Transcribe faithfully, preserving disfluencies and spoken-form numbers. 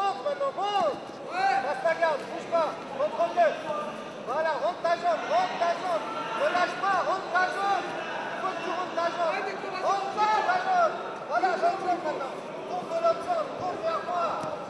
monte maintenant, monte. Passe ta garde, bouge pas, contrôle-le. Voilà, rentre ta jambe, rentre ta jambe. Ne lâche pas, rentre ta jambe. Il faut que tu rentres ta jambe. Rentre pas ta jambe. Voilà, l'autre jambe maintenant. Tourne l'autre jambe, tourne vers moi.